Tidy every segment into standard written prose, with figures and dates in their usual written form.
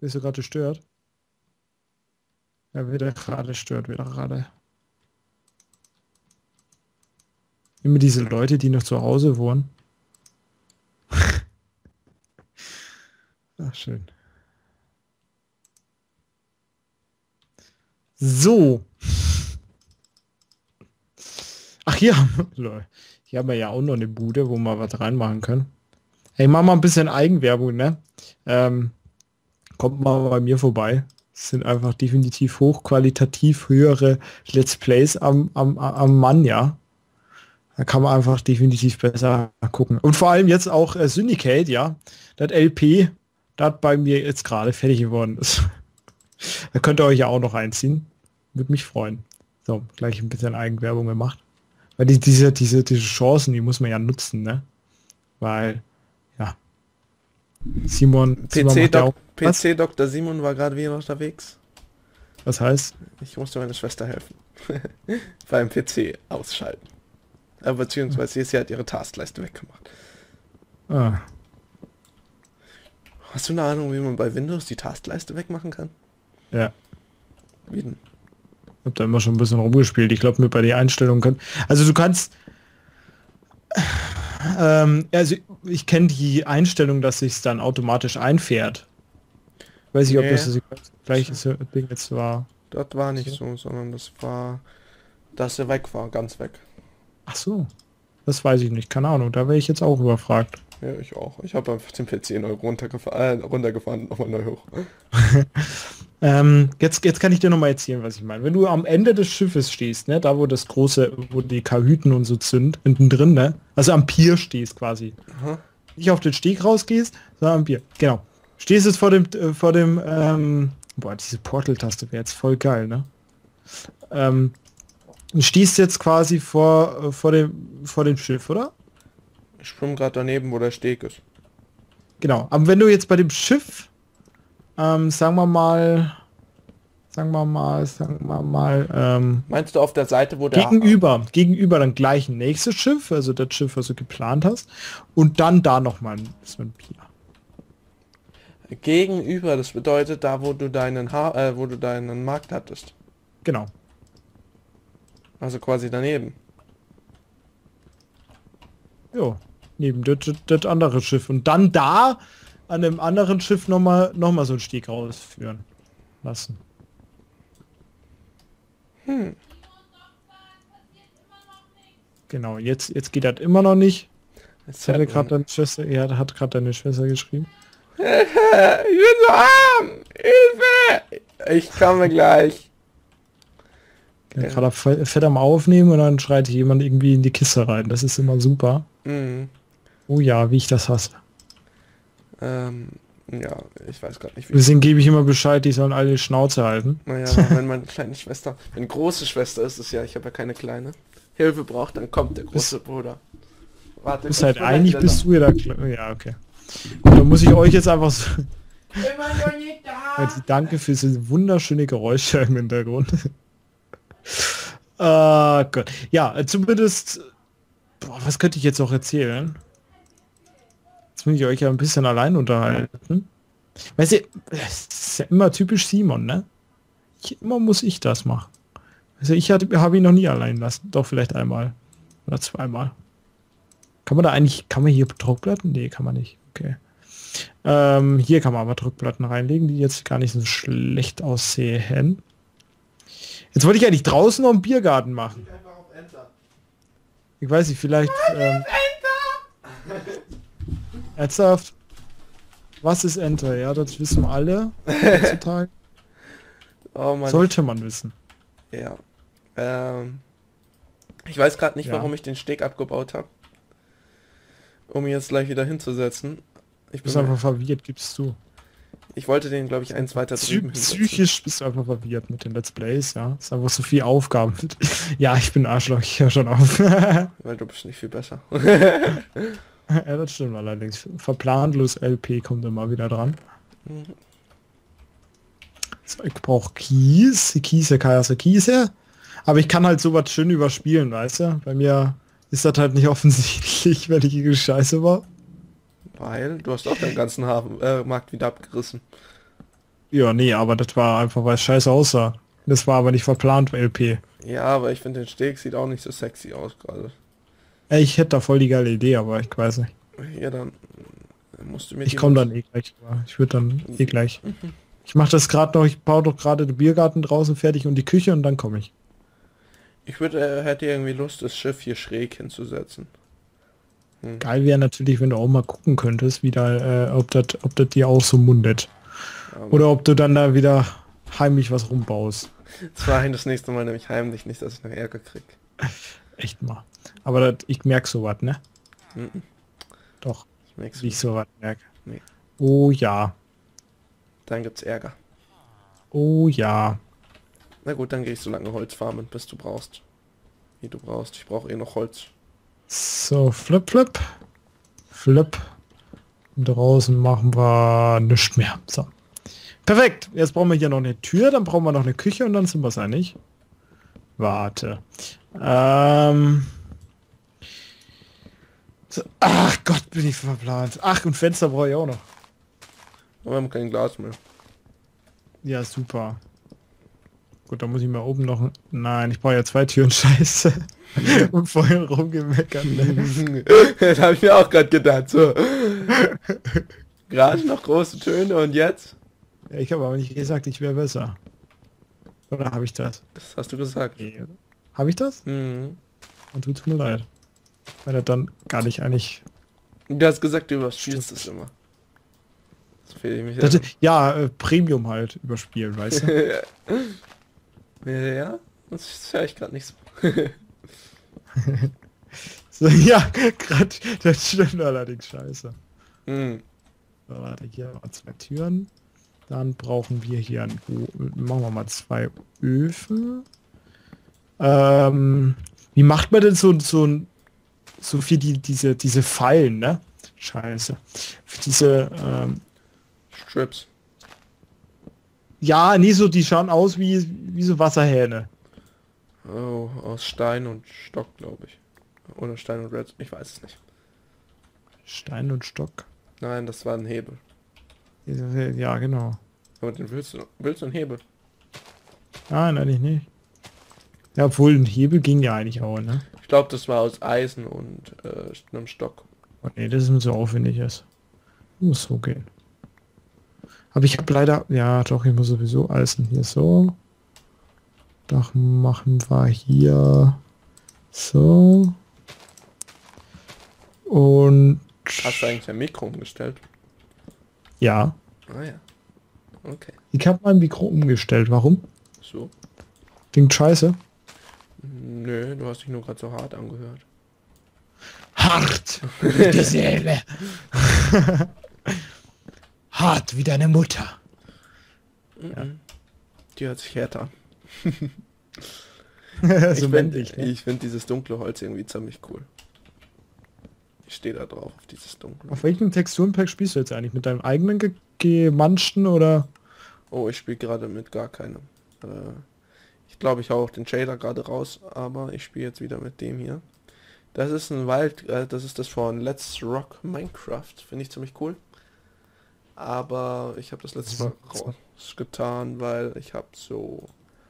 Bist du gerade gestört? Ja, wieder gerade stört, wieder gerade. Immer diese Leute, die noch zu Hause wohnen. Ach, schön. So. Ach, hier haben, lol. Hier haben wir ja auch noch eine Bude, wo wir was reinmachen können. Hey, mach mal ein bisschen Eigenwerbung, ne? Kommt mal bei mir vorbei. Es sind einfach definitiv hochqualitativ höhere Let's Plays am Mann, ja. Da kann man einfach definitiv besser gucken. Und vor allem jetzt auch Syndicate, ja. Das LP, das bei mir jetzt gerade fertig geworden ist. Da könnt ihr euch ja auch noch einziehen. Würde mich freuen. So, gleich ein bisschen Eigenwerbung gemacht. Weil diese Chancen, die muss man ja nutzen, ne? Weil, ja. Simon macht ja auch was? PC Dr. Simon war gerade wieder unterwegs. Was heißt? Ich musste meiner Schwester helfen. Beim PC ausschalten. Beziehungsweise sie hat ihre Taskleiste weggemacht. Ah, Hast du eine Ahnung, wie man bei Windows die Taskleiste wegmachen kann? ja. Wie denn? Ich habe da immer schon ein bisschen rumgespielt. Ich glaube, mir bei den Einstellungen können. Also du kannst. Also ich kenne die Einstellung, dass sich es dann automatisch einfährt. Weiß ich, ob Nee, das gleiches Ding jetzt war. das war nicht so, sondern das war, dass er weg war, ganz weg. Ach so. Das weiß ich nicht. Keine Ahnung. Da wäre ich jetzt auch überfragt. Ja, ich auch. Ich habe einfach den PC neu runtergefahren, nochmal neu hoch. Jetzt kann ich dir noch mal erzählen, was ich meine. Wenn du am Ende des Schiffes stehst, ne, da wo das große, wo die Kajüten und so sind, hinten drin, ne, also am Pier stehst quasi. Aha. Nicht auf den Steg rausgehst, sondern am Pier. Genau. Stehst jetzt vor dem, boah, diese Portal-Taste wäre jetzt voll geil, ne? Du stehst jetzt quasi vor dem Schiff, oder? Ich schwimme gerade daneben, wo der Steg ist. Genau. Aber wenn du jetzt bei dem Schiff, sagen wir mal, Meinst du auf der Seite, wo der... gegenüber dann gleich ein nächstes Schiff, also das Schiff, was du geplant hast, und dann da nochmal so ein Pier. Gegenüber, das bedeutet da, wo du deinen Markt hattest. Genau. Also quasi daneben. Jo. Neben das andere Schiff. Und dann da an dem anderen Schiff nochmal so einen Steg rausführen lassen. Genau, jetzt geht das immer noch nicht. Jetzt Hat hört gerade man. deine Schwester, hat gerade deine Schwester geschrieben. Ich bin so arm! Hilfe! Ich komme gleich. Ja. Gerade fett am Aufnehmen und dann schreit jemand irgendwie in die Kiste rein. Das ist immer super. Mhm. Oh ja, wie ich das hasse. Ja, ich weiß gar nicht, wie. Deswegen gebe ich immer Bescheid, die sollen alle die Schnauze halten. Naja, wenn meine kleine Schwester, wenn große Schwester ist es ja, ich habe ja keine kleine, Hilfe braucht, dann kommt der große Bruder. Warte, Bist halt einig, bist du ja da. Ja, okay. Gut, dann muss ich euch jetzt einfach so. Immer noch nicht da! Danke für diese wunderschöne Geräusche im Hintergrund. Gott. Ja, zumindest. Boah, was könnte ich jetzt noch erzählen? Jetzt muss ich euch ja ein bisschen allein unterhalten. Weißt du, das ist ja immer typisch Simon, ne? Immer muss ich das machen. Also ich habe ihn noch nie allein lassen. Doch, vielleicht einmal. Oder zweimal. Kann man hier Druckplatten? Nee, kann man nicht. Okay. Hier kann man aber Druckplatten reinlegen, die jetzt gar nicht so schlecht aussehen. Jetzt wollte ich eigentlich draußen noch einen Biergarten machen. Ich weiß nicht, vielleicht... Ernsthaft? Was ist Enter? Ja, das wissen alle heutzutage. Oh Mann. Sollte man wissen. Ja. Ich weiß gerade nicht, Ja. warum ich den Steg abgebaut habe. Um ihn jetzt gleich wieder hinzusetzen. Du bist einfach verwirrt, gibst du. Ich wollte den, glaube ich, eins weiter drüben hinsetzen. Psychisch bist du einfach verwirrt mit den Let's Plays, ja. Es ist einfach so viel Aufgaben. Ja, ich bin Arschloch, ich höre schon auf. Weil du bist nicht viel besser. Ja, das stimmt allerdings. Verplanlos LP kommt immer wieder dran. So, ich brauche Kiese. Aber ich kann halt sowas schön überspielen, weißt du? Bei mir ist das halt nicht offensichtlich, wenn ich irgendwie scheiße war. Weil du hast auch deinen ganzen Markt wieder abgerissen. Ja, nee, aber das war einfach, weil es scheiße aussah. Das war aber nicht verplant, LP. Ja, aber ich finde, den Steg sieht auch nicht so sexy aus gerade. Ich hätte da voll die geile Idee, aber ich weiß nicht. Ja, dann musst du mir Ich die komme mal... dann eh gleich. Ich würde dann eh gleich. Ich mache das gerade noch, ich baue doch gerade den Biergarten draußen fertig und die Küche und dann komme ich. Ich würde, hätte irgendwie Lust, das Schiff hier schräg hinzusetzen. Geil wäre natürlich, wenn du auch mal gucken könntest, wie da, ob das dir auch so mundet. Aber Oder ob du dann da wieder heimlich was rumbaust. zwar das nächste Mal nämlich heimlich, nicht, dass ich noch Ärger krieg. Echt mal. Aber das, ich merke sowas, ne? Mhm. Doch, Das merkst wie du. ich sowas merke. Nee. Oh ja. Dann gibt's Ärger. Oh ja. Na gut, dann gehe ich so lange Holz farmen, bis du brauchst. Wie du brauchst. Ich brauche eh noch Holz. So, flip, flip. Flip. Und draußen machen wir nichts mehr. So. Perfekt. Jetzt brauchen wir hier noch eine Tür, dann brauchen wir noch eine Küche und dann sind wir es eigentlich. Warte. So. Ach Gott, bin ich verplant. Ach, und Fenster brauche ich auch noch. Aber wir haben kein Glas mehr. Ja, super. Gut, dann muss ich mal oben noch... Nein, ich brauche ja 2 Türen, scheiße. Und vorhin rumgemeckert. Ne? Das habe ich mir auch gerade gedacht. So. Gerade noch große Töne und jetzt? Ja, ich habe aber nicht gesagt, ich wäre besser. Oder habe ich das? Das hast du gesagt. Nee. Habe ich das? Mhm. Und tut mir leid. Weil er dann gar nicht eigentlich... Du hast gesagt, du überspielst es immer. Das fehlt ich mich Das, ja, Premium halt überspielen, weißt du? ja, das höre ich gerade nicht so. So, ja, gerade, das stimmt allerdings scheiße. Mhm. So, warte, hier mal 2 Türen. Dann brauchen wir hier ein... Machen wir mal 2 Öfen. Wie macht man denn so für diese Fallen, ne? Scheiße. Für diese, Strips. ja, nie so, die schauen aus wie so Wasserhähne. Oh, aus Stein und Stock, glaube ich. Oder Stein und Red, ich weiß es nicht. Stein und Stock. Nein, das war ein Hebel. Ja, genau. Aber den willst du einen Hebel? Nein, eigentlich nicht. Ja, obwohl ein Hebel ging ja eigentlich auch, ne? Ich glaube, das war aus Eisen und einem Stock. Oh nee, das ist mir so aufwendig ist. Muss so gehen. Aber ich habe leider... Ja, doch, ich muss sowieso Eisen hier so. Doch machen wir hier so. Und... Hast du eigentlich ein Mikro umgestellt? Ja. Ah ja. Okay. Ich habe mein Mikro umgestellt. Warum? So. Klingt scheiße. Nö, du hast dich nur gerade so hart angehört. Hart wie die Seele. Hart wie deine Mutter. Ja. Die hört sich härter an. So männlich, ne? Ich finde dieses dunkle Holz irgendwie ziemlich cool. Ich stehe da drauf, auf dieses dunkle. Auf welchem Texturenpack spielst du jetzt eigentlich? Mit deinem eigenen gemanschten oder? Oh, ich spiele gerade mit gar keinem. Ich glaube, ich hau auch den Shader gerade raus, aber ich spiele jetzt wieder mit dem hier. Das ist ein das ist das von Let's Rock Minecraft. Finde ich ziemlich cool. Aber ich habe das letzte Mal rausgetan, weil ich habe so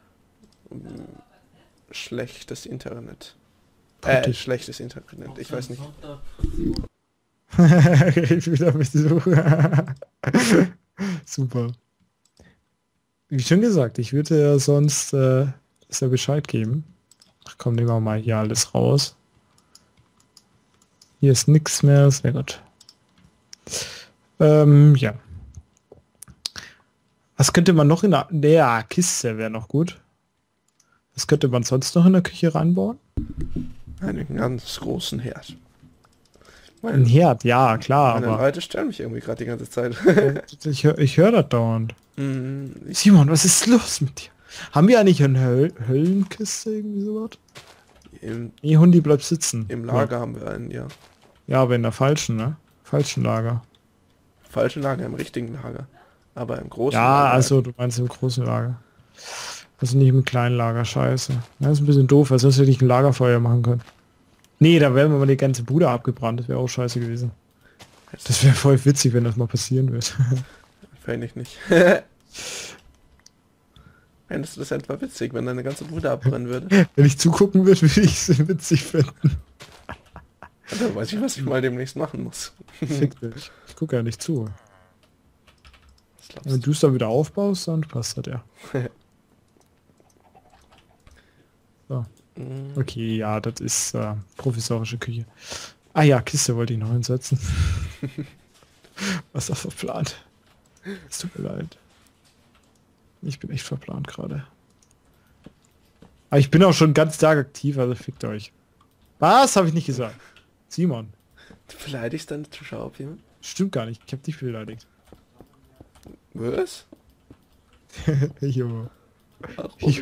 schlechtes Internet. Schlechtes Internet. Ich weiß nicht. Wieder mit so. Super. Wie schon gesagt, ich würde ja sonst ist ja Bescheid geben. Ach komm, nehmen wir mal hier alles raus. Hier ist nichts mehr, sehr gut. Ja. Was könnte man noch in der Kiste wäre noch gut. Was könnte man sonst noch in der Küche reinbauen? Einen ganz großen Herd. Ein Herd, ja, klar, Meine aber Leute stellen mich irgendwie gerade die ganze Zeit. ich hör das dauernd. Ich, Simon, was ist los mit dir? Haben wir eigentlich eine Höllenkiste, irgendwie sowas? Nee, Hundi, bleib sitzen. Im Lager haben wir einen, ja. Ja, aber in der falschen, ne? Falschen Lager. Falsche Lager, im richtigen Lager. Aber im großen Ja, Lager. also du meinst im großen Lager. Also nicht im kleinen Lager, scheiße. Das ist ein bisschen doof, weil sonst hätte ich ein Lagerfeuer machen können. Nee, da wären wir mal die ganze Bude abgebrannt, das wäre auch scheiße gewesen. Das wäre voll witzig, wenn das mal passieren wird. Fände ich nicht. Fändest du das etwa witzig, wenn deine ganze Bude abbrennen würde? Wenn ich zugucken würde, würde ich es witzig finden. Dann weiß ich, was ich mal demnächst machen muss. Fick dich. Ich gucke ja nicht zu. Was glaubst Wenn du es dann wieder aufbaust, dann passt das ja. So. Okay, ja, das ist provisorische Küche. Ah ja, Kiste wollte ich noch hinsetzen. Was ist das verplant? Es tut mir leid. Ich bin echt verplant gerade. Aber ich bin auch schon ganz Tag aktiv, also fickt euch. Was? Habe ich nicht gesagt. Simon. Du beleidigst deine Zuschauer auf jemanden? Stimmt gar nicht. Ich habe dich beleidigt. Was? Jo. Warum? Jo.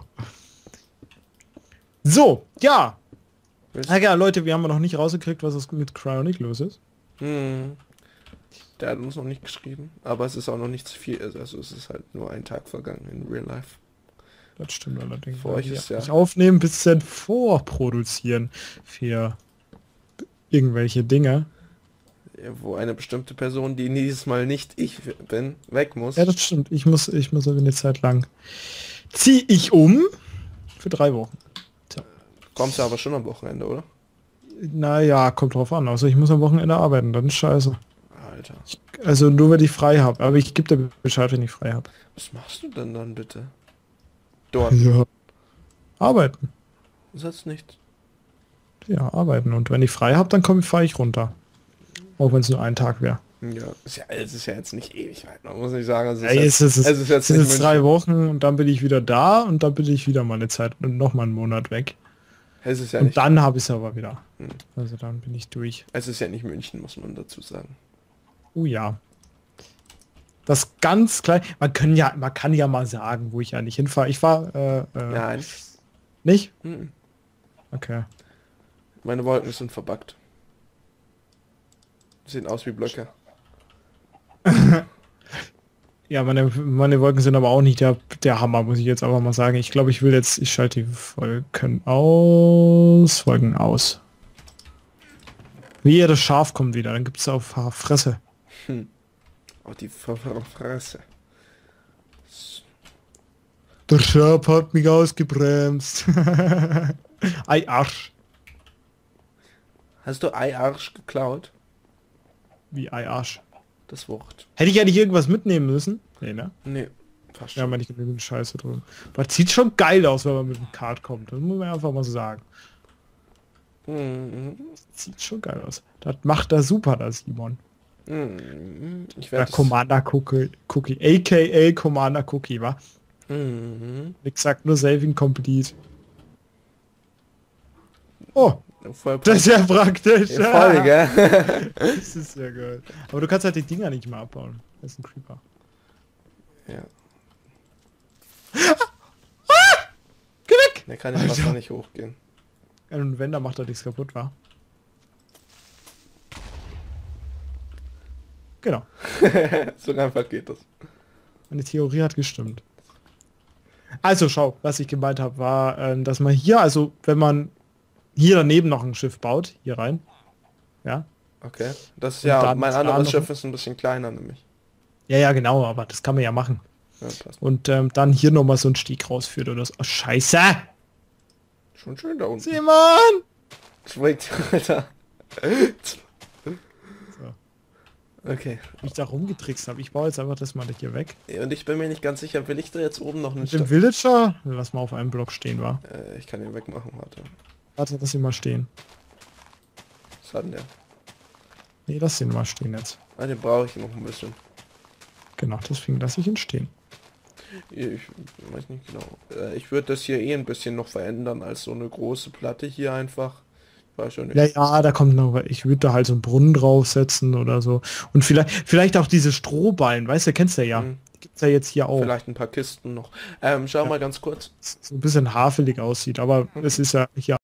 So, ja. Willst- Ah ja, Leute, wir haben noch nicht rausgekriegt, was es mit Cryonic los ist. Der hat uns noch nicht geschrieben, aber es ist auch noch nicht zu viel, also es ist halt nur ein Tag vergangen in Real Life. Das stimmt allerdings. Für euch ist ja- Nicht aufnehmen, bisschen vorproduzieren für irgendwelche Dinge. Wo eine bestimmte Person, die dieses Mal nicht ich bin, weg muss. Ja, das stimmt. Ich muss aber eine Zeit lang. Zieh ich um für 3 Wochen. Kommst du aber schon am Wochenende, oder? Naja, kommt drauf an. Also ich muss am Wochenende arbeiten, dann ist scheiße. Alter. Also nur wenn ich frei habe. Aber ich gebe dir Bescheid, wenn ich frei habe. Was machst du denn dann bitte? Dort. Ja. Arbeiten. Sonst nicht. Ja, arbeiten. Und wenn ich frei habe, dann fahre ich runter. Auch wenn es nur ein Tag wäre. Ja, es ist ja jetzt nicht ewig weit. Man muss nicht sagen, es ist, Ey, jetzt, es es ist jetzt sind nicht jetzt 3 Wochen und dann bin ich wieder da und dann bin ich wieder mal eine Zeit und noch mal einen Monat weg. Es ist ja Und nicht, dann habe ich es aber wieder. Hm. Also dann bin ich durch. es ist ja nicht München, muss man dazu sagen. Oh ja. Das ganz klein. Man kann ja mal sagen, wo ich ja nicht hinfahre. Ich fahre Nein. nicht? Mhm. Okay. Meine Wolken sind verbuggt. Sehen aus wie Blöcke. Ja, meine Wolken sind aber auch nicht der Hammer, muss ich jetzt aber mal sagen. Ich glaube, ich schalte die Wolken aus. Wolken aus. Wie das Schaf kommt wieder, dann gibt es auf Fresse. Oh, die Fresse. Der Schaf hat mich ausgebremst. Ei, Arsch. Hast du Ei-Arsch geklaut? Wie Ei, Arsch. Das Wort. Hätte ich ja nicht irgendwas mitnehmen müssen? Nee, ne? Nee, fast Ja, schon. aber nicht genügend Scheiße drin. Aber das sieht schon geil aus, wenn man mit dem Kart kommt. Das muss man einfach mal so sagen. Mhm. Das sieht schon geil aus. Das macht er super, das Simon. Mhm. Ich Der werde Commander Cookie, aka Commander Cookie, wa? Ich sag nur Saving Complete. Oh, voll das ist ja praktisch. voll, gell? Das ist ja geil. Aber du kannst halt die Dinger nicht mehr abbauen. Das ist ein Creeper. Ja. Geh weg! Der kann ja fast nicht hochgehen. Ja, und wenn, dann macht er nichts kaputt, wa? Genau. So einfach geht das. Meine Theorie hat gestimmt. Also schau, was ich gemeint habe, war, dass man hier, also wenn man hier daneben noch ein Schiff baut, hier rein, ja. Okay. Das ist Und ja, dann mein da anderes noch- Schiff ist ein bisschen kleiner nämlich. Ja, genau, aber das kann man ja machen. Ja, passt. Und dann hier nochmal so ein Stieg rausführt oder so. Oh, Scheiße! Schon schön da unten. Simon! Schweigt, Alter. Okay. Wie ich da rumgetrickst habe. Ich baue jetzt einfach das mal hier weg. Und ich bin mir nicht ganz sicher, will ich da jetzt oben noch einen Mit dem Villager, lass mal auf einem Block stehen, war. Ich kann ihn wegmachen, warte. Warte, lass ihn mal stehen. Was hat denn der? Nee, lass ihn mal stehen jetzt. Ah, den brauche ich noch ein bisschen. Genau, deswegen lasse ich ihn stehen. Ich weiß nicht genau. Ich würde das hier ein bisschen noch verändern als so eine große Platte hier einfach. Weiß ja nicht. Ja, da kommt noch, ich würde da halt so einen Brunnen draufsetzen oder so. Und vielleicht auch diese Strohballen, weißt du, kennst du ja. Mhm. Die gibt's ja jetzt hier auch. Vielleicht ein paar Kisten noch. Schau mal ganz kurz. So ein bisschen hafelig aussieht, aber es ist ja hier